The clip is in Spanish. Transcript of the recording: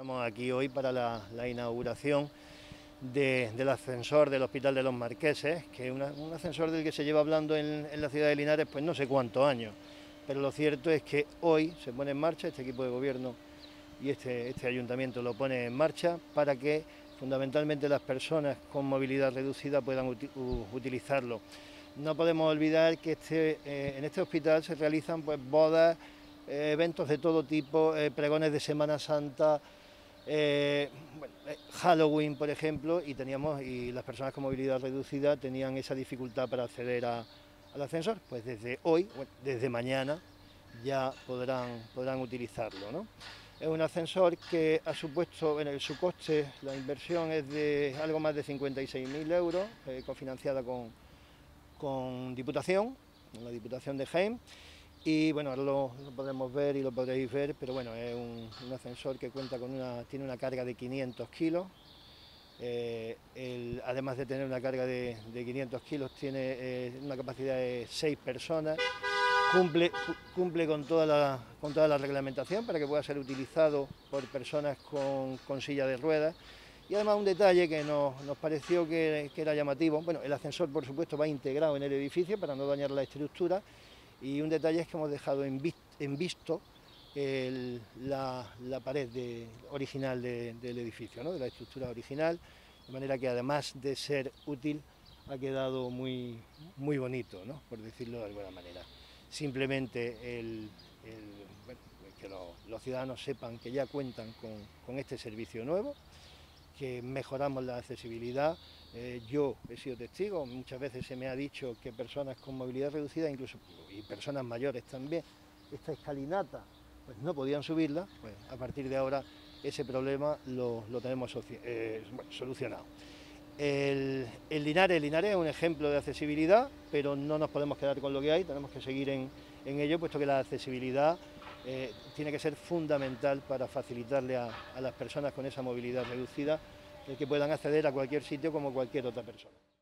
Estamos aquí hoy para la inauguración del ascensor del Hospital de los Marqueses, que es un ascensor del que se lleva hablando en la ciudad de Linares pues no sé cuántos años, pero lo cierto es que hoy se pone en marcha, este equipo de gobierno y este ayuntamiento lo pone en marcha para que fundamentalmente las personas con movilidad reducida puedan utilizarlo. No podemos olvidar que en este hospital se realizan pues bodas, eventos de todo tipo, pregones de Semana Santa, Halloween, por ejemplo, y las personas con movilidad reducida tenían esa dificultad para acceder al ascensor. Pues desde hoy, desde mañana, ya podrán utilizarlo, ¿no? Es un ascensor que ha supuesto, bueno, su coste, la inversión es de algo más de 56.000 euros, cofinanciada con Diputación, con la Diputación de Jaén. Y bueno, ahora lo podremos ver y lo podréis ver, pero bueno, es un ascensor que tiene una carga de 500 kilos. Además de tener una carga de 500 kilos, tiene una capacidad de 6 personas. Cumple con toda la reglamentación para que pueda ser utilizado por personas con silla de ruedas. Y además un detalle que nos pareció que era llamativo, bueno, el ascensor por supuesto va integrado en el edificio para no dañar la estructura, y un detalle es que hemos dejado en visto la pared original del edificio, ¿no?, de la estructura original, de manera que además de ser útil ha quedado muy bonito, ¿no?, por decirlo de alguna manera. Simplemente bueno, que los ciudadanos sepan que ya cuentan con este servicio nuevo, que mejoramos la accesibilidad. Yo he sido testigo, muchas veces se me ha dicho que personas con movilidad reducida, incluso y personas mayores también, esta escalinata pues no podían subirla. Pues a partir de ahora ese problema lo tenemos solucionado. El Linares es un ejemplo de accesibilidad, pero no nos podemos quedar con lo que hay, tenemos que seguir en ello, puesto que la accesibilidad tiene que ser fundamental para facilitarle a las personas con esa movilidad reducida el que puedan acceder a cualquier sitio como cualquier otra persona.